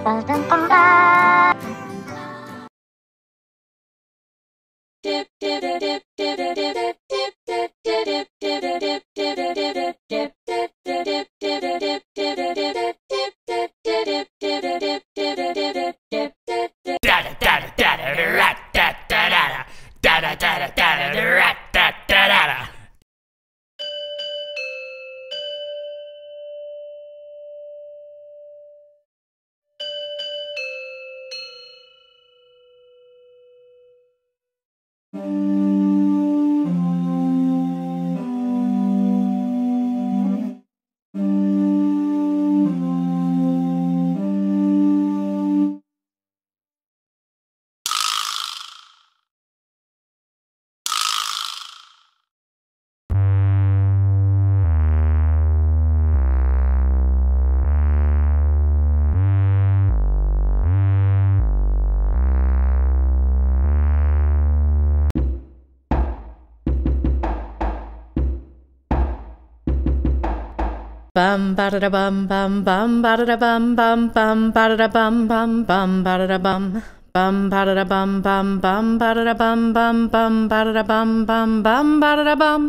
Bum ba da da bum bum bum ba da da bum bum bum ba da da bum bum bum ba da da bum bum ba da da bum bum bum ba da da bum bum bum ba da da bum bum bum ba da da bum.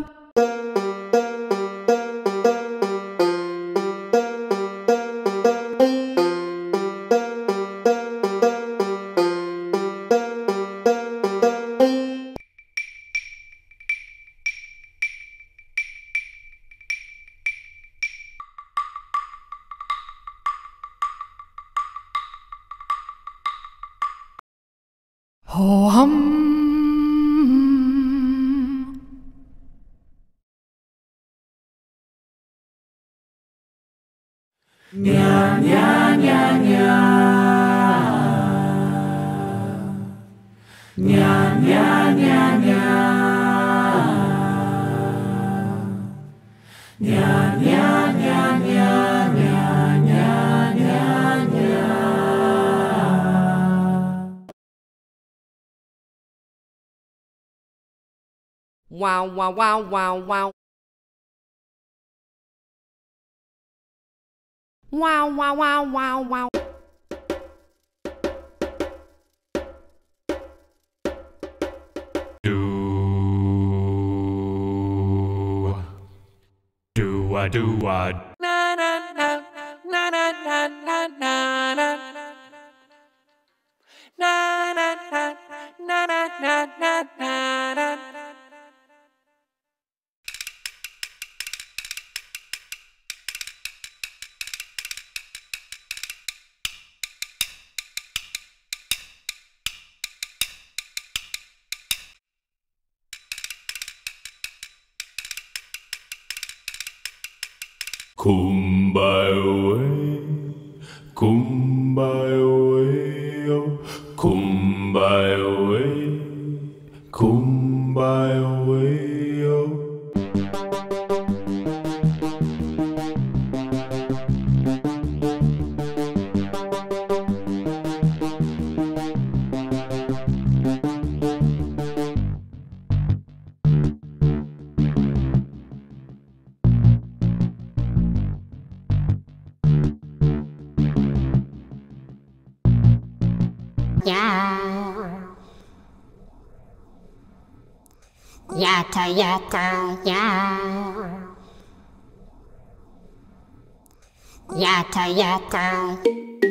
Ho hum. Ня ня ня ня. Ня ня ня ня. Ня ня ня ня ня ня ня ня. Wow, wow, wow, wow, wow. Wow, wow, wow, wow, wow. Do-a. Na na na na na na na na na. Na na na na na na na na. Kumbaya, kumbaya, oh, kumbaya, kumbaya, oh. Yata.